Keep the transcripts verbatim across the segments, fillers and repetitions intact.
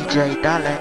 J Talent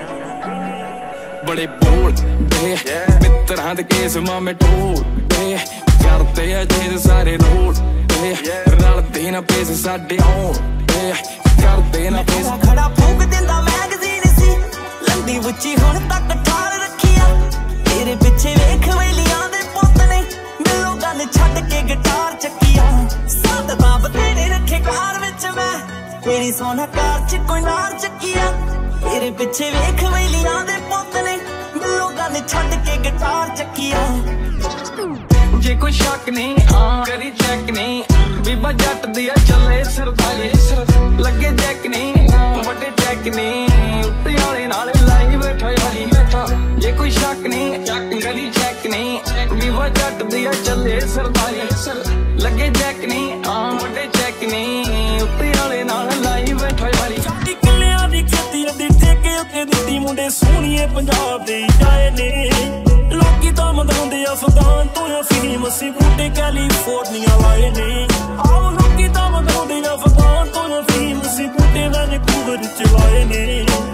बड़े बोल दे मित्रां दे case मामे टोल दे करते आ जेद सारे रोड दे रलदे ना पेस साडे आउण दे करदे ना पेस खड़ा फूक दिंदा मैगज़ीन सी लंदी उच्ची हुण तक ठाल रखिया तेरे पिछे वेख वेलियां दे पुੱਤ ने मिलो गल छड्ड के गिटार चक्किया साथ तां बतेरे रखे कार विच मैं तेरी सोना कार च कोई नार चक्किया तेरे पिछे वेख वेलियां दे पुੱਤ ने मिलो गल छड्ड के गिटार चक्किया जे कोई शक नहीं हाँ करी चेक नहीं बीबा जट दिया चले सरदारी लगे चेक नहीं बड़े चेक नहीं उत्ते वाले नाल लाई बैठा यारी बैठा जे कोई शक नहीं करी चेक नहीं बीबा जट दिया चले सरदारी लगे चेक नहीं हाँ बड़े चेक नहीं उत्ते वाले नाल लाई बैठा यारी किलियां दी खेती अद्धी ठेके उत्ते दित्ती मुंडे सोहणीए पंजाब दे जाए ने लोकी तां मंगाउंदे अफगान तो अफीम असीं बूटे कैलीफोर्निया लाए ने आओ लोकी तां मंगाउंदे अफगान तो अफीम असीं बूटे वैनकूवर च लाए ने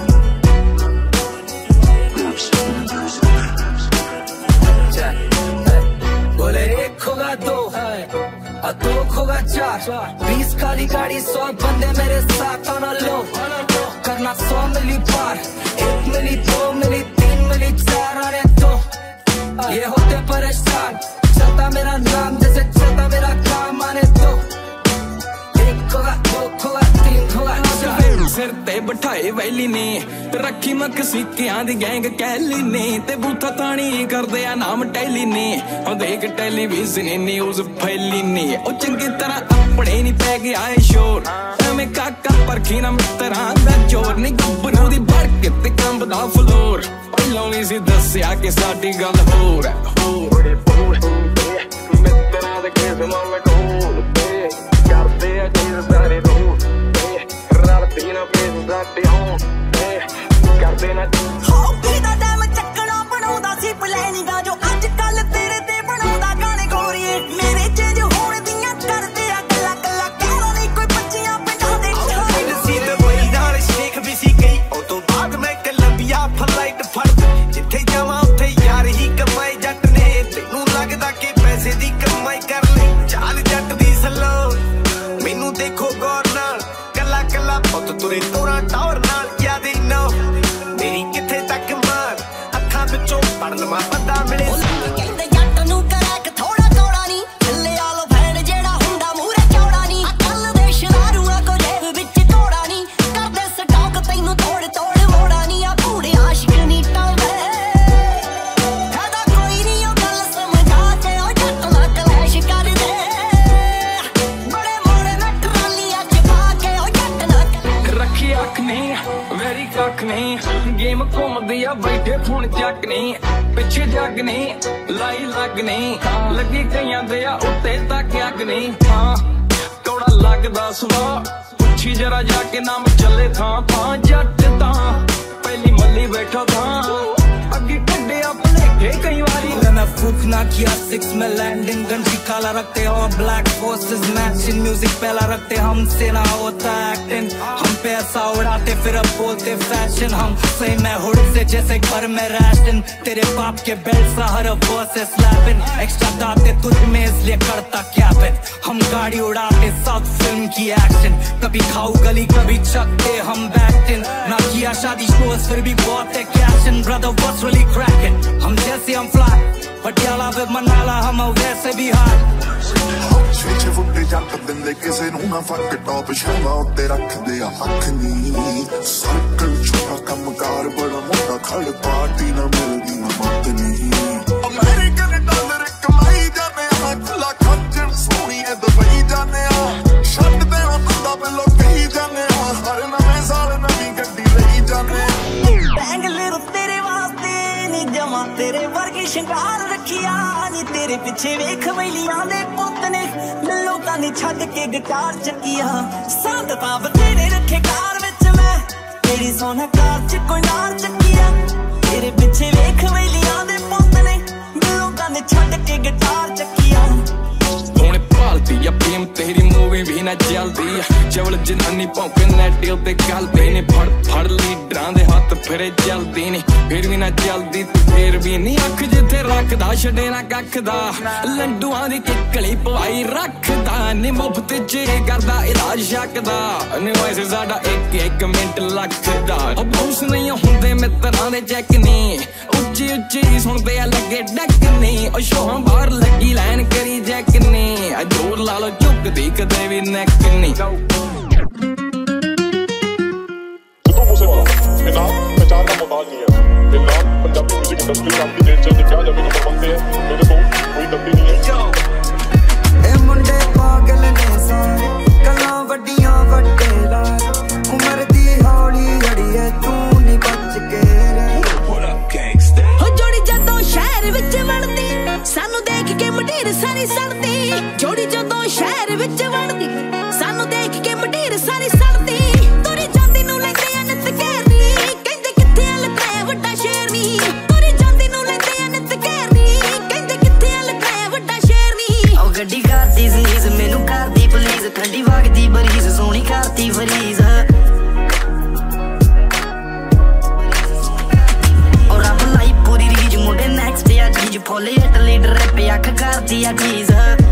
बोले एक होगा दो और दो होगा चार बीस काली गाड़ी सौ बंदे मेरे साथ आना लो करना सौ मिली पार एक मिली दो मिली तीन मिली चार आने दो ये होते परेशान चलता मेरा नाम जैसे चलता मेरा काम आने दो एक होगा दो होगा तीन होगा चार सिर ते बिठाए वैली ने रखी मैं कसीकियां दी गैंग कैली ने ते बूथा ताणी करदे आ नाम टैली ने ओ देख टेलीविजन न्यूज़ फैली ने ओ चंगी तरह अपने नहीं पै गया है शोर मैं काका परखी ना मित्रां दा जोर नहीं गब्बरू दी भड़क ते कंबदा फ्लोर पहलों ही सी दस्या कि साडी गल होर होर मित्रां दे केस मामे टोल ते करदे आ जेद सारे रोड रलदे ना पेस साडे आउण ते करदे ना हो पीदा डैम चक्कना बनाउंदा सी प्लान दा जो अज कल तेरे ते बनाउंदा गाने गोरीए मेरे चेंज होण दियां करदे आ गल्ला गल्ला कहना नहीं कोई बच्चियां पिंडां दे सी ते बई नाल शेख भी सी गई ओ तो बाद मैं कोलंबिया फ्लाइट फड़ जिथे जावां उत्थे यार ही कमाई जट ने तैनू लगदा कि पैसे दी कमाई कर ले चाल जट दी सलो मैनू देखो गौर नाल कला कला पुत तुरे तोरा टॉर नाल याद ही नो मेरी किथे तक मार अखां विचों पढ़ लवां पता मिले कहंदे जट नू करैक थोड़ा थोड़ा नी थल्ले आलो भैण जेड़ा हुंदा मूरे चौड़ा नी अकल दे शरारूआं को जेब विच घोड़ा नी करदे स्टॉक तैनू तोड़ तोड़ मोड़ा नी आ कूड़े आशिक नी टलदे कहदा कोई नी ओ गल समझा जे ओ जट ना कलैश कर दे बड़े मोड़े मैं ट्रालियां च पा के ओ जट ना रखी अख नहीं वेरी कख नहीं गेम घूमदी आ बैठे फोन चक नहीं पिछे जग नहीं लाई लग नहीं लगी कईयां दे आ उत्ते तक अग नहीं हाँ कौड़ा लगदा सुआ पुछी जरा जाके नाम चले थां थां जट तां पहली मल्ली बैठा थां अगे कड्डे भुलेखे कई बारी मैं फूकना किया सिक्स में लैंडिंग गंजी काला रखते और ब्लैक फोर्सेस मैचिंग म्यूजिक पहला रखते हमसे ना होता एक्टिंग हम पैसा उड़ाते फिर अब बोलते फैशन हम सही मैं हुड से जैसे घर में राशन तेरे बाप के बेल्ट सा हर वर्स स्लैपिंग एक्स्ट्रा दाते तुझ में इसलिए करता क्या फिर हम गाड़ी उड़ाते साउथ फिल्म की एक्शन कभी खाऊ गली कभी चकते हम बैटिंग ना किया शादी शोज फिर भी बहुत है कैशन ब्रदर व्हाट्स रियली क्रैकिंग हम जैसे हम फ्लाई पटियाला पे मनाला हम वैसे भी हार छे फुटे जट दिंदे किसे नूं ना फक टॉप शर्मा उत्ते रखदे आ हक नी सर्कल छोटा कमकार बड़ा मोटा खड़ पार्टी ना मिलदी ना मत नी अमेरिकन डॉलर कमाई जाने हक लाख खर्चण सोनी ए दुबई जाने आ छड्ड दे बंदा पहलो कही जाने आ हर नवें साल नवीं गड्डी लई जाने बेंगलुरु तेरे वास्ते नी जमा तेरे वर्गी शिंगार रखिया नी तेरे पिछे वेख वेलियां दे पुੱਤ ने लोकां ने छड्ड के गिटार चक्किया संग तां बतेरे रखे कार विच मैं तेरी सोना कार च कोई नार चक्किया तेरे पिछे वेख वेलियां दे पुੱਤ ने लोकां ने छड्ड के गिटार चक्किया हुण भालदी आ प्रेम तेरी मूवी भी ना चलदी चवल जनानी भौंके नैटे उत्ते गलदे ने फड़ फड़ लीडरां दे हत्थ फिरे चलदी ने फिर भी ना चलदी फिर भी नहीं अख जिथे रखदा छड़े ना कख दा लंडुआं दी किकली पवाई रखदा ने मुफ्त च करदा इलाज शकदा ने वैसे साडा एक एक मिंट लखदा बूस नहीं हुंदे मित्रां दे चैक ने उच्ची उच्ची सुनदे लगे डक ने ओ शोहां बाहर लगी लाइन करी जैक ने जोर ला लो झुकदी कदे भी नैक ने पहचान का मोहताज नहीं है मेरे नाम पंजाबी म्यूजिक इंडस्ट्री में आपकी जेल चलने क्या जब मेरे बनते हैं मेरे को कोई गलती नहीं है ए मुंडे पागल ने सारे गल्लां वड्डियां वड्डे लाल उमर दी हौली जड़ी है तू नहीं बच के हो जोड़ी जदों शहर विच वड़दी सानू देख के मटीर सारी सड़दी जोड़ी जदों शहर विच वड़दी सानू देख के मटीर सारी सड़दी तुरी जांदी नू लैंदे आ नित घेरनी कहंदे किथे लकाया वड्डा शेरनी तुरी जांदी नू लैंदे आ नित घेरनी कहंदे किथे लकाया वड्डा शेरनी ओ गड्डी करदी सीज मैनू करदी पुलिस ठंडी वगदी बरीज सोहनी करदी फरीज फुल हिट लीडर रैप अख करदी आ चीज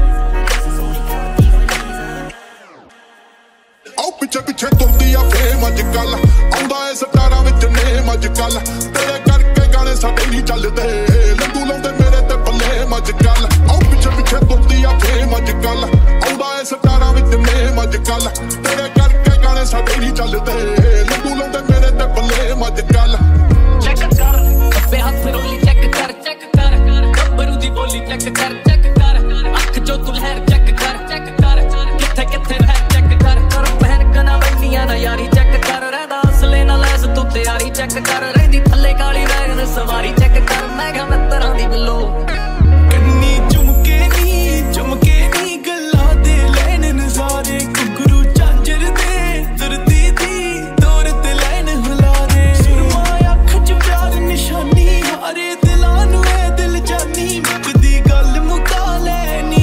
आओ पिछे पिछे तुरदी आ फेम अजकल आउंदा ए सटारां विच नेम अजकल तेरे करके गाने साडे नहीं चलदे लंडू लाउंदे मेरे ते बल्लेम अजकल आओ पिछे पिछे तुरदी आ फेम अजकल आउंदा ए सटारां विच नेम अजकल तेरे करके गाने साडे नहीं चलदे लंडू लाउंदे मेरे ते बल्लेम अजकल चेक कर खब्बे हाथ रोली चेक कर चेक कर गब्बरू दी बोली चेक कर चेक कर अख जो तू लहर चेक कर चेक कर किथे किथे रह चेक कर कर पहन कना वैनियां ना यारी चेक कर रहदा असले ना लैस तू तैयारी चेक कर रहंदी थल्ले काली वैन दे सवारी चेक कर मैं गा मित्रां दी बिलो कन्नी झुमके नी झुमके नी गल्लां दे लैन नज़ारे घुंघरू झांजर दे तुरदी दी दौर ते लैन हुला दे सुरमा अख च प्यार निशानी हारे दिलां नू ए दिल जानी मुकदी गल मुका लैनी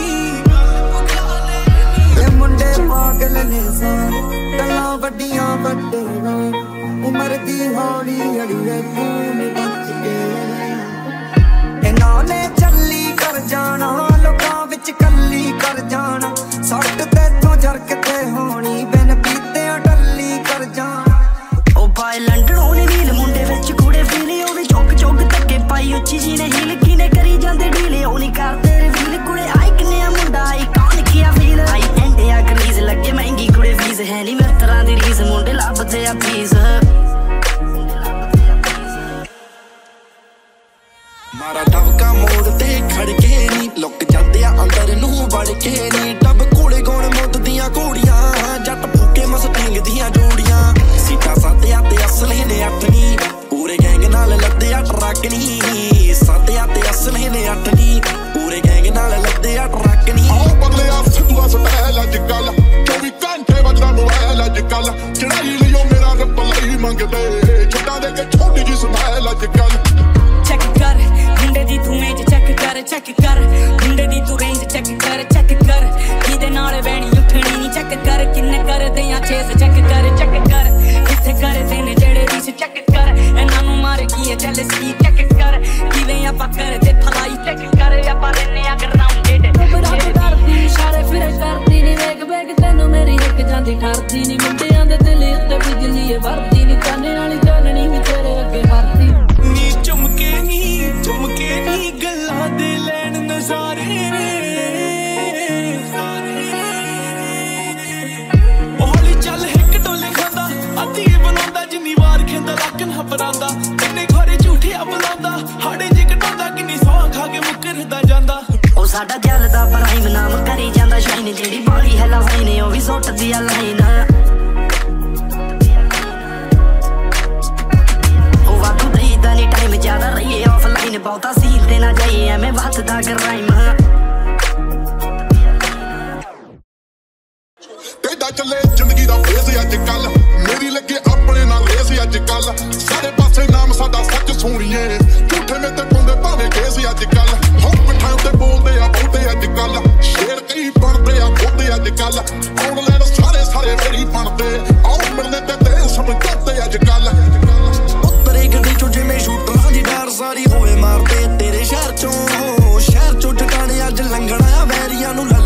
ए मुंडे पागल ने सारे गल्लां वड्डियां वड्डे लाल उमर दी हौली जड़ी है तू नहीं बच के इन्हां ने चली कर जाना लोकां विच कल्ली कर जाना सट तेथों जरकते होनी बिन पीते टल्ली कर जाना ओ पाए लंडन होने रील मुंडे विच कूड़े फीले ओ भी चौक चौक तक्के पाई उच्ची जी ने हील किने करी जांदे ढीले ओ नहीं करदे रिवील कुड़े आई किने मुंडा आई कौन किया फील आई एंडे आ गरीज लगे महंगी कुड़े फीस है नहीं मेरे तरह दी रीस मुंडे लभदे आ फीस मारा टबका मोड़ ते खड़के नी लुक जांदे आ अंदर नू वड़ के नी टब कोले गौण मुद्द दियां घोड़ियां जट फूके मस्टिंग दियां जोड़ियां सीटा साते ते असले ने अठनी पूरे गैंग नाल लद्दे आ ट्रक नी साते ते असले ने अठनी पूरे गैंग नाल लद्दे आ ट्रक नी आओ बदले आ सिद्धू स्टाइल अजकल चौबी घंटे वजदा मोबाइल अजकल चढ़ाई लियो मेरा रब लई मंगदे छड्डां दे के छोटी जी स्माइल अजकल चेक कर मुंडे दी तू मेज चेक कर चेक कर मुंडे दी तू रेंज चेक कर चेक कर किदे नाल बैणी उठणी नी चेक कर किन्ने करदे आ चेस चेक कर चेक कर किथे करदे ने जेड़े रीस चेक कर इन्हां नू मार की जेलसी चेक कर किवें आपां करदे भलाई चेक कर आपां लेने आ ग्राउंडेड बराबर करदी इशारे फिर करदी नी वेग वेग तैनू मेरी हिक जांदी ठरदी नी मुंडियां दे दिल उत्ते बिजली ए वरदी नी चाने वाली चाननी वी तेरे अगे मरदी नी झुमके नी झुमके नी गल्लां दे लैन नज़ारे हौली चल हिक टोले खांदा अधी बनांदा जिन्नी वार खेंदा लक्क ना परांदा किन्ने घरे झूठिया बुलांदा हाड़े जे कटांदा किन्नी सौं खा के मुकरदा जांदा ओ साडा जलदा प्राइम नाम करी जांदा शाइन जेड़ी बाली है लाइन ओ भी सुटदी आ लाइन ओ वातू देईदा नी टाइम ज्यादा रहिए ऑफलाइन बहुता सील देना जाइए एवें वधदा क्राइम तेदा चले जिंदगी दा फेस अजकल मेरी लगे अपने नाल रेस अजकल सारे पासे नाम साडा सच सोहणीए झूठे में ते पाउंदे भावे केस अजकल हो पिठां ते बोलदे आ बहुते अजकल शेर कई बनदे आ खुद अजकल चों शहर चों टटाने अज लंघना वैरियां नूं